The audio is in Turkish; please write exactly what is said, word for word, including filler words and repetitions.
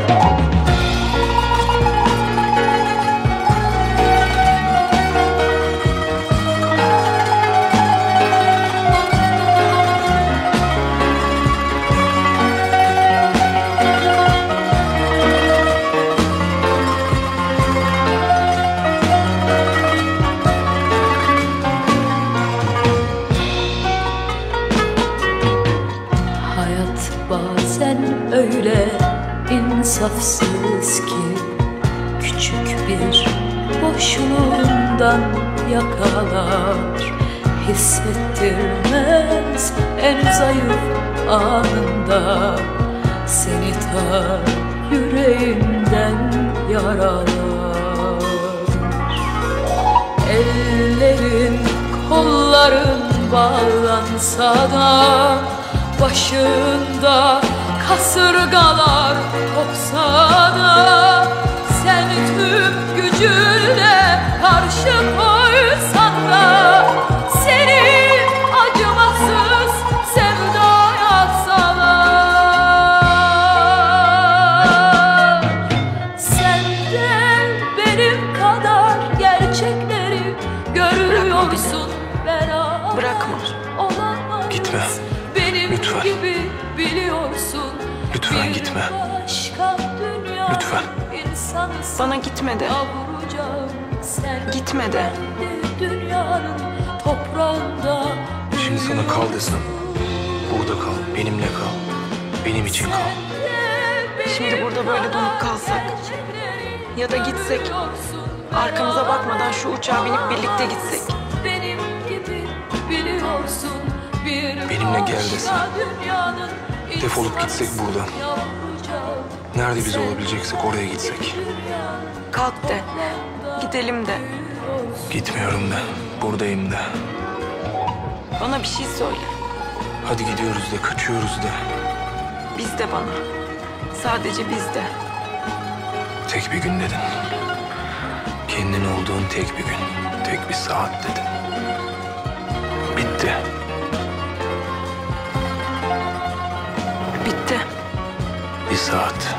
Bazen öyle insafsız ki küçük bir boşluğundan yakalar, hissettirmez en zayıf anında, seni ta yüreğinden yaralar. Ellerin kolların bağlansa da, başında kasırgalar kopsa da, sen tüm gücünle karşı koysan da, seni acımasız sevdaya atsalar, sen de benim kadar gerçekleri görüyorsun. Beraber bırakma. olamaz. Gitme. Benim Lütfen. gibi biliyorsun. Lütfen Bir gitme. başka dünya Lütfen. insanısın. Bana gitme de. Yavrucağım sen. Gitme de. Kendi dünyanın toprağında. Şimdi sana kal desem, burada kal, benimle kal, benim için kal. Şimdi burada böyle donup kalsak ya da gitsek, arkamıza bakmadan şu uçağa binip birlikte gitsek. Benim gibi biliyorsun. Bir Benimle gel başka desem, dünyanın defolup gitsek buradan. yavrucağım. Nerede biz olabileceksek oraya gitsek. Kalk de, gidelim de. Gitmiyorum da, buradayım da. Bana bir şey söyle. Hadi gidiyoruz da, kaçıyoruz da. Biz de bana. Sadece biz de. Tek bir gün dedin. Kendin olduğun tek bir gün, tek bir saat dedin. Bitti. Bitti. Bir saat.